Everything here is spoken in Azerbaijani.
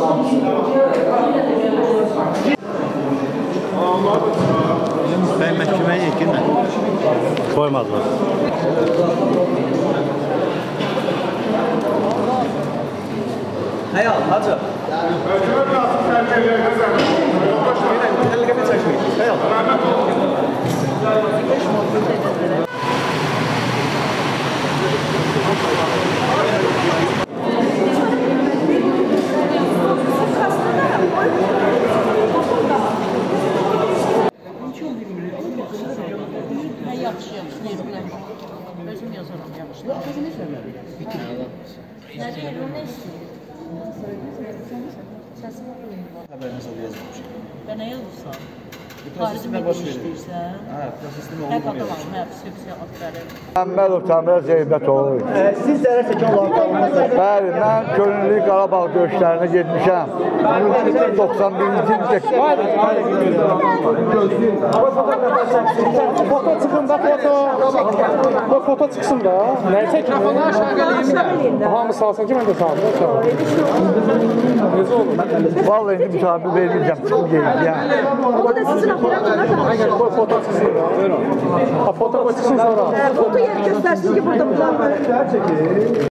Ben məhkəməyə yekinlə koymadılar. Hayal, hacı. Elgemi çəkmək. Hayal. Yaxşı, yerimlər. Özüm yazaram, yaxşı. Nədir, nə istəyir? Səsim oxuyun. Xəbəriniz oldu yazmışım. Və nə yazırsan? Prosesində baş verir. İstəyirsən? Hə, prosesində Hə, olub qadağan, hə, psixoloji atları. Məmmədov Təmir Zeybətov. Siz zərər çəkən olaraq Bəli, mən Könüllü Qarabağ döyüşlərinə getmişəm. 91-ci ildə. Foto çıxın da, foto çıxsın da. Nəysə mikrofonu aşağı eləyim də. Hamı salsın ki, mən də salsın. Necə olur? Vallahi indi müsahibə verməyəcəm, çıxıb geləcəm. O da sizin aparatınız mı? Foto çıxsın da. Foto çıxsın sonra. Foto yer göstersin ki burada bunlar var.